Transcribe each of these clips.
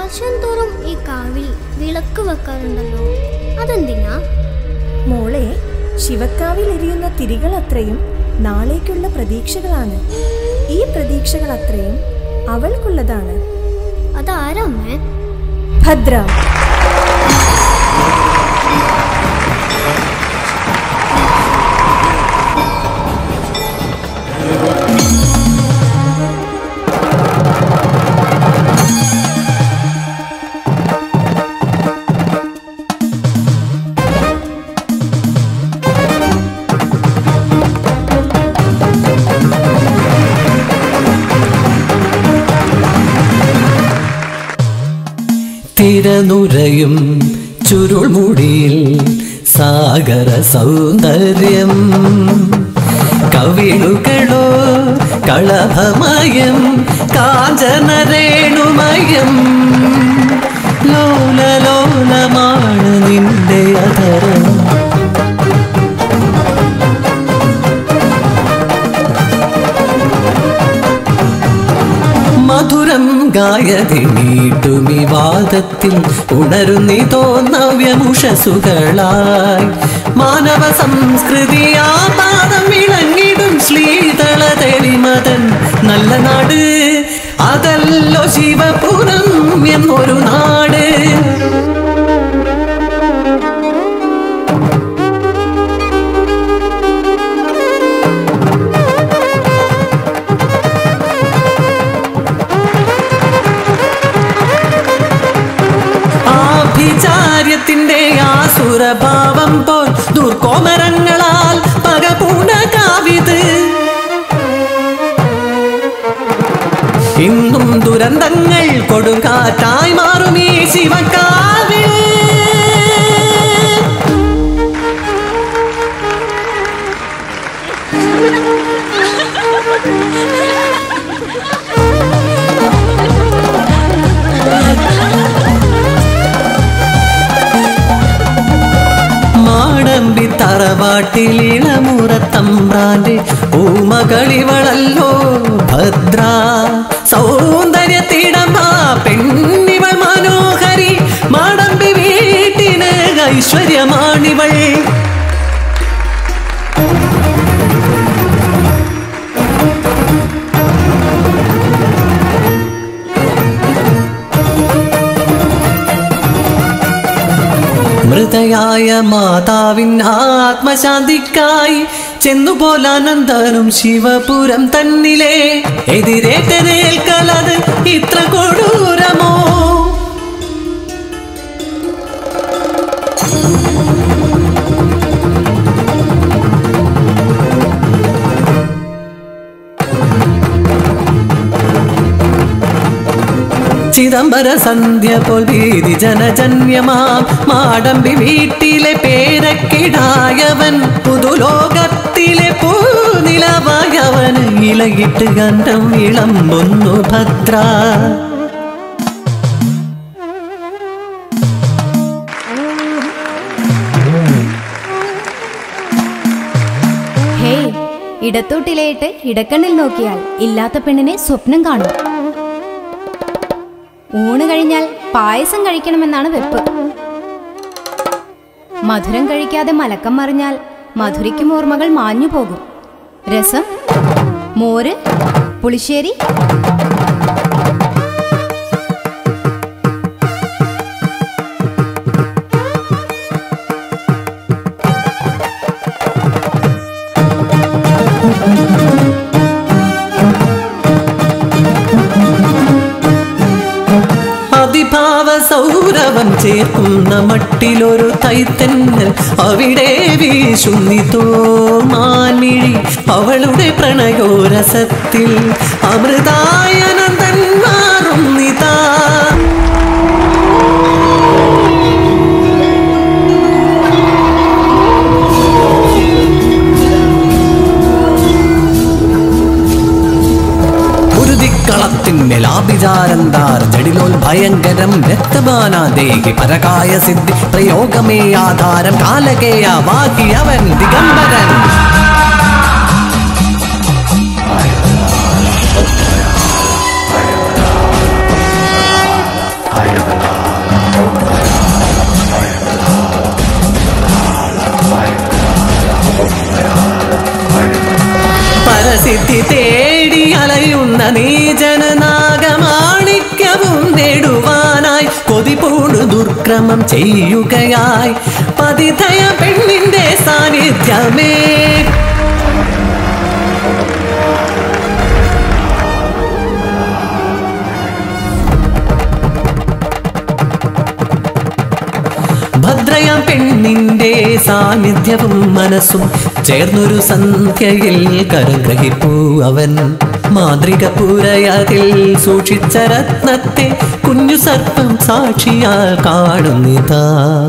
വർഷം തോറും ഈ കാവിൽ വിളക്ക് വെക്കാറുണ്ടല്ലോ, അതെന്തിനാ? മോളെ, ശിവക്കാവിൽ എരിയുന്ന തിരികൾ അത്രയും നാളേക്കുള്ള പ്രതീക്ഷകളാണ്. ഈ പ്രതീക്ഷകൾ അത്രയും അവൾക്കുള്ളതാണ്. അതാരമ്മേ? ഭദ്ര. തിരനുരയും ചുരുൾമുടിയിൽ സാഗര സൗന്ദര്യം, കവിളുകളോ കളഭമയം കാഞ്ചനരേണുമയം, ലോലലോലമാണ് നിന്റെ അധരം. മധുരം ഗായതി നീട്ടുമി വാദത്തിൽ ഉണരുന്നിതോ നവ്യമുഷസുകളായി, മാനവ സംസ്കൃതിയാപാദം വിളങ്ങിടും ശ്രീതള തെളിമതൻ നല്ല നാട്, അതല്ലോ ശിവപുരം എന്നൊരു നാട്. ത്തിന്റെ ആസുരഭാവം പോൽ ദുർക്കോമരങ്ങളാൽ പകപൂണ കാവിത്, ഇന്നും ദുരന്തങ്ങൾ കൊടുങ്കാറ്റായി മാറും ഈ ശിവക്കാവിൽ. മാടമ്പി തറവാട്ടിലിളമുറത്തമ്പ്രാന്റെ പൂമകളിവളല്ലോ ഭദ്ര, സൗന്ദര്യത്തിടമാ പെണ്ണിവൾ മനോഹരി, മാടമ്പി വീട്ടിന് ഐശ്വര്യമാണിവൾ. മൃതയായ മാതാവിൻ ആത്മശാന്തിക്കായി ചെന്നുപോലാനന്ദനും ശിവപുരം തന്നിലെ എതിരേറ്റനേൽക്കലത് ഇത്ര കൊടൂരമോ? ചിദംബര സന്ധ്യ പോൽ ഭീതി ജനജന്യമാം മാടമ്പി വീട്ടിലെ പേരക്കിടായവൻ, പുതുലോകത്തിലെ പൂനിലവായവന് ഇളകിട്ട് ഗന്ധം വിളമ്പുന്നു ഭദ്ര. ഹേയ്, ഇടത്തോട്ടിലേട്ട് ഇടക്കണ്ണിൽ നോക്കിയാൽ ഇല്ലാത്ത പെണ്ണിനെ സ്വപ്നം കാണും. ഊണ് കഴിഞ്ഞാൽ പായസം കഴിക്കണമെന്നാണ് വെപ്പ്. മധുരം കഴിക്കാതെ മലക്കം മറിഞ്ഞാൽ മധുരിക്കും ഓർമ്മകൾ മാഞ്ഞു പോകും. രസം, മോര്, പുളിശ്ശേരി. സൗരവം ചേർക്കുന്ന മട്ടിലൊരു തൈത്തന്നൽ അവിടെ വീശുന്നിതോ മാൻമിഴി, അവളുടെ പ്രണയോരസത്തിൽ അമൃതായനന്ദൻ മാറുന്നിതാ. കളത്തിന്മേലാഭിചാരന്താർ ജഡിലോൽ ഭയങ്കരം രക്തപാനാദേഹി പരകായ സിദ്ധി പ്രയോഗമേ ആധാരം കാലകേയ വാകി അവൻ ദിഗംബരൻ. I പരിക്രമം ചെയ്യുകയായി പതിതയ പെണ്ണിന്റെ സാന്നിധ്യമേ. ഭദ്രയാം പെണ്ണിന്റെ സാന്നിധ്യവും മനസ്സും ചേർന്നൊരു സന്ധ്യയിൽ കരഗ്രഹിപ്പൂ അവൻ. മാന്ത്രിക പുരയതിൽ സൂക്ഷിച്ച രത്നത്തെ കുഞ്ഞു സർപ്പം സാക്ഷിയാൽ കാണുന്നിതാ.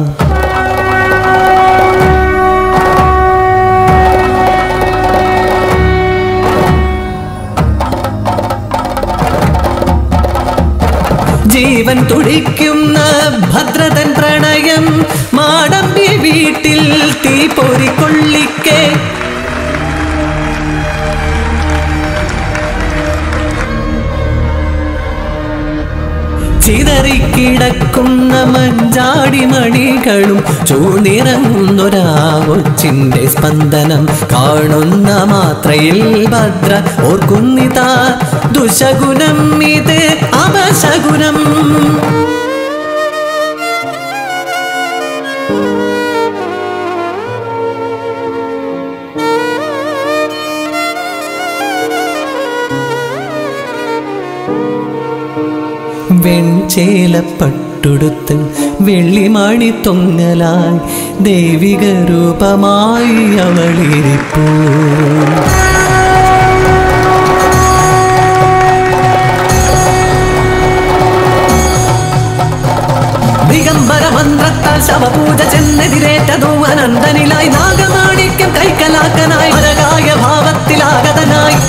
ജീവൻ തുടിക്കുന്ന ഭദ്രതൻ പ്രണയം മാടമ്പി വീട്ടിൽ തീ പൊരിക്കൊള്ളിക്കെ. ചിതറിക്കിടക്കുന്ന മഞ്ചാടി മണികളും ചൂണിറങ്ങുന്നൊരാവൊച്ചിന്റെ സ്പന്ദനം കാണുന്ന മാത്രയിൽ ഭദ്ര ഓർക്കുന്നിതാ. ദുശകുനം ഇത് അപശകുനം. വെൺചേലപ്പട്ടുടുത്ത് വെള്ളിമണി തൊങ്ങലായി ദൈവിക രൂപമായി അവളിരിപ്പൂ. ദിഗംബര മന്ത്രത്താൽ ശവപൂജ ചെന്നെതിരേറ്റതോ അനന്തനിലായി നാഗമാണിക്യം കൈക്കലാക്കനായി പരകായ ഭാവത്തിലാഗതനായി.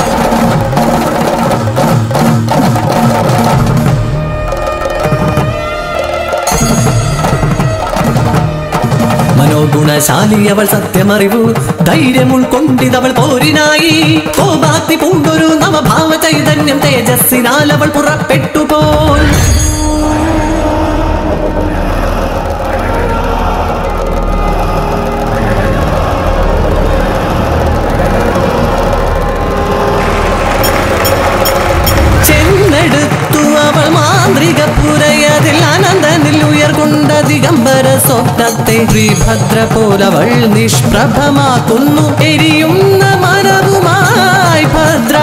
മനോഗുണശാലി അവൾ സത്യമറിവു ധൈര്യം ഉൾക്കൊണ്ടിതവൾ പോരിനായി. കോപാഗ്നി പൂണ്ടൊരു നവഭാവ ചൈതന്യം തേജസ്സിനാൽ അവൾ പുറപ്പെട്ടുപോൽ. ചെന്നെടുത്തു അവൾ മാന്ത്രിക പുരയതിൽ അനന്തനിൽ ഉയർകൊണ്ട ദിഗംബര സ്വപ്നത്തെ. ശ്രീഭദ്ര പോലവൾ നിഷ്പ്രഭമാക്കുന്നു എരിയുന്ന മനവുമായി ഭദ്ര.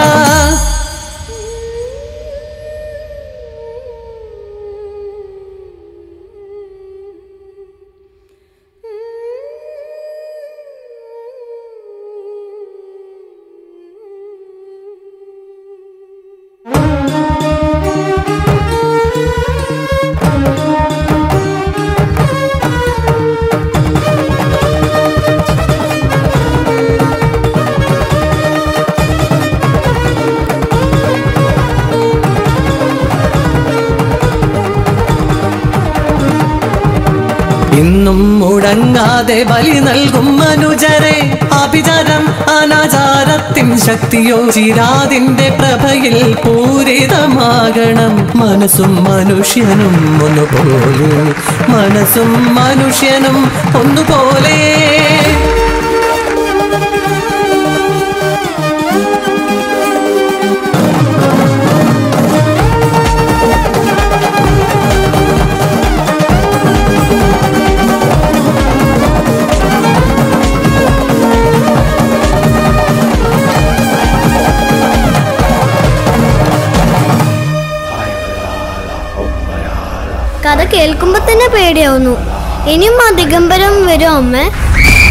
ഇന്നും മുടങ്ങാതെ ബലി നൽകും മനുജരെ. അഭിചാരം അനാചാരത്തിൻ ശക്തിയോ ചിരാതിന്റെ പ്രഭയിൽ പൂരിതമാകണം. മനസ്സും മനുഷ്യനും ഒന്നുപോലെ, മനസ്സും മനുഷ്യനും ഒന്നുപോലെ. കഥ കേൾക്കുമ്പോ തന്നെ പേടിയാവുന്നു. ഇനിയും ആ ദിഗംബരം വരും അമ്മേ?